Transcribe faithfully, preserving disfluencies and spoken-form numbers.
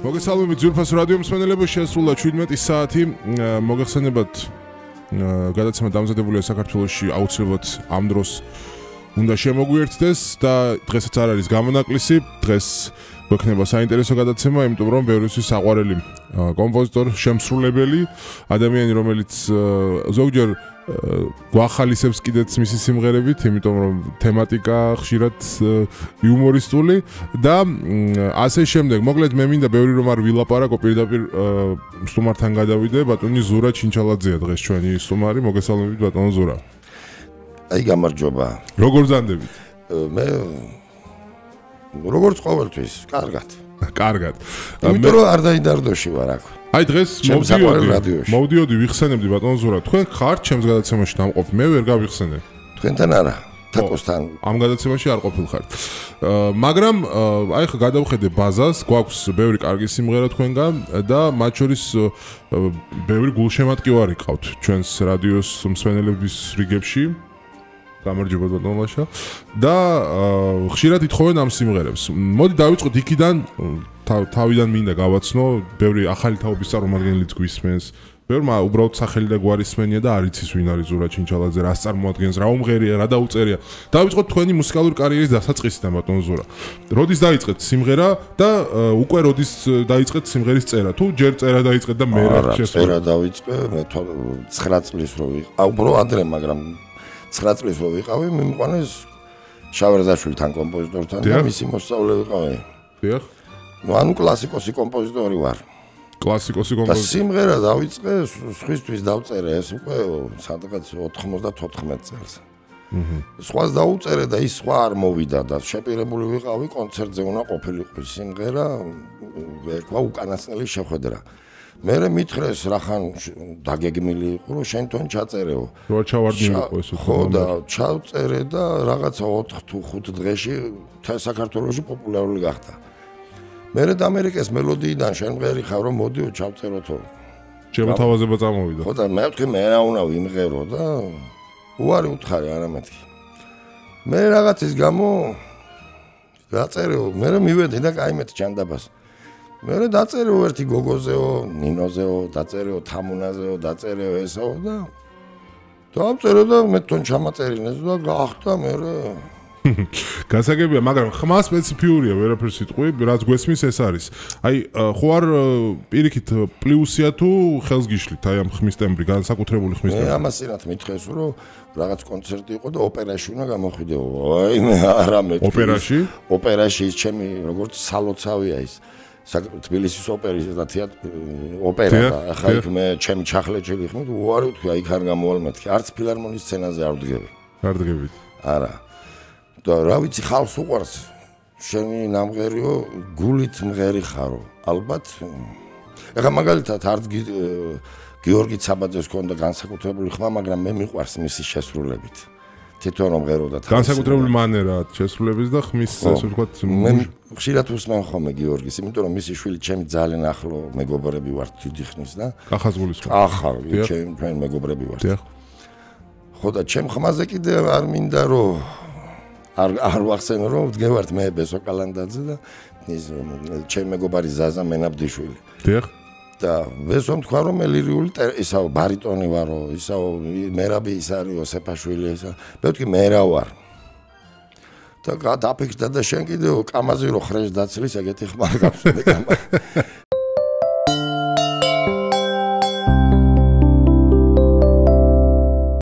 მოგესალმებით ძვირფას რადიო მსმენელებო, შესრულა შვიდმეტი საათი. მოგეხსენებათ გადაცემა დამზადებულია საქართველოში აუცილებლად ამ დროს უნდა შემოგვიერთდეს და დღესაც არ არის გამონაკლისი. დღეს გვექნება საინტერესო გადაცემა, იმიტომ რომ ბევრისთვის საყვარელი კომპოზიტორ, შემსრულებელი, ადამიანი, რომელიც ზოგჯერ გვახალისებს კიდეც მისი სიმღერებით, იმიტომ რომ თემატიკა ხშირად იუმორისტული და ასე შემდეგ. მოკლედ მე მინდა ბევრი რომ არ ვილაპარაკო, პირდაპირ სტუმართან გადავიდე. ბატონი ზურა ჩინჩალაძეა დღეს ჩვენი სტუმარი. მოგესალმებით ბატონო ზურა. აი გამარჯობა. როგორ ზანდებით? მე როგორც ყოველთვის, კარგად. კარგად. იმიტომ რომ არ დაიდარდოში ვარ აქ. აი დღეს მოვდიოდი, მოვდიოდი ვიხსენებდი ბატონო ზურა. თქვენ ხართ ჩემს გადაცემაში დამყოფი, მე ვერ გავიხსენე. თქვენთან არა, თაკოსთან. ამ გადაცემაში არ ყოფილხართ. მაგრამ აი ხა გადავხედე ბაზას, გვაქვს ბევრი კარგი სიმღერა თქვენგან და მათ შორის ბევრი გულშემატკივარი ყავთ ჩვენს რადიოს მსმენელების რიგებში. გამარჯობა ბატონო ლაშა. და ხშირად ითხოვენ ამ სიმღერებს. მოდი დავიწყოთ იქიდან, თავიდან მინდა გავაცნო, ბევრი ახალი თაობის წარმომადგენლიც გვისმენს. ბევრმა უბრალოდ სახელი და გვარი სმენია და არ იცის ვინ არის ზურა ჩინჩალაძე, რას წარმოადგენს, რა უმღერია, რა დაუწერია. დავიწყოთ თქვენი მუსიკალური კარიერის დასაწყისიდან ბატონო ზურა. როდის დაიწყეთ სიმღერა და უკვე როდის დაიწყეთ სიმღერის წერა? თუ ჯერ წერა დაიწყეთ და მე რა შესწორდა? წერა დავიწყე, მე ცხრა წლის რო ვიყავ, უბრალოდ ადრე, მაგრამ ცხრა წლის რო ვიყავი, მიმიყვანეს შავერდაშვილთან კომპოზიტორთან და მისი მოსწავლე ვიყავი. დიახ. ნუ ანუ კლასიკოსი კომპოზიტორი ვარ. კლასიკოსი კომპოზიტორი. და სიმღერა დავიწყე, სხვისთვის დავწერე ეს უკვე სადღაც ოცდაოთხ წელს. აჰა. სხვას დაუწერე და ის სხვა არ მოვიდა და შეპირებული ვიყავი კონცერტზე უნდა ყოფილიყო სიმღერა, ერქვა უკანასკნელი შეხვედრა. მერე მითხრეს რახან დაგეგმილი იყო რომ შენ თვითონ ჩაწერეო. რა ჩავარდნილიყო ეს უკვე. ხო და ჩავწერე და რაღაცა ოთხ თუ ხუთ დღეში მთელ საქართველოში პოპულარული გახდა. მერე და ამერიკის მელოდიიდან შენ მღერი ხარ რომ მოდიო ჩავწეროთო. შემოთავაზება წამოვიდა. ხო და მე ვთქვი მე რა უნდა ვიმღერო და უარი უთხარი არა მეთქი. მე რაღაცის გამო დაწერეო, მერე მივედი და კაიმეთ ჩანდაბას. მე დაწერეო ერთი გოგოზეო, ნინოზეო, დაწერეო თამუნაზეო, დაწერეო ესაო და დავწერე და მე თვითონ ჩამაწერინეს და გახდა მერე გასაგებია, მაგრამ ხმა სპეციფიურია, ვერაფერს იტყვი, რაც გვესმის ეს არის. აი, ხო არ პირიქით პლუსია თუ ხელს გიშლით, აი ამ ხმის ტემბრი, განსაკუთრებული ხმის ტემბრი. მე ამასინათ მითხეს, რომ რაღაც კონცერტი იყო და ოპერაში უნდა გამოხვიდეო. აი, მე არა მე. ოპერაში? ოპერაში ის ჩემი როგორც სალოცავია ის. თბილისის ოპერის და თეატრი ოპერა და ახლა იქ მე ჩემი ჩახლეჭილი ხმით უარი ვთქვი, აი იქ არ გამოვალ მეთქი, არც ფილარმონის სცენაზე არ ვდგები. არ ვდგებით. არა. და რა ვიცი ხალხს უყვარს შენი ნამღერიო გულით მღერი ხარო ალბათ ეხლა მაგალითად არც გიორგი ცაბაძეს ქონდა განსაკუთრებული ხმა, მაგრამ მე მიყვარს მისი შესრულებით თვითონ მღეროდა განსაკუთრებული მანერა შესრულების და ხმის ასე ვთქვათ მე ხშირად უსმენ ხოლმე გიორგის, იმიტომ რომ მისი შვილი ჩემი ძალიან ახლო მეგობრები ვართ დიდი ხნის და კახაზგულის ხო ახალ ჩემი ჩვენ მეგობრები ვართ. ხო და ჩემ ხმაზე კიდე არ მინდა რომ არ არ ვახსენო რომ ვდგევართ მე ბესო კალანდაძე და ის ჩემი მეგობარი ზაზა მენაბდიშვილი. დიახ. და ბესომ თქვა რომ მე ლირიული ისაო ბარიტონი ვარო, ისაო მერაბი ის არის ოსეფაშვილი ისა. მე ვთქვი მე რა ვარ. და გადაფიქრდა და შენ კიდე კამაზი რო ხრეს დაცლის ეგეთი ხმა გაქვს მე კამაზი.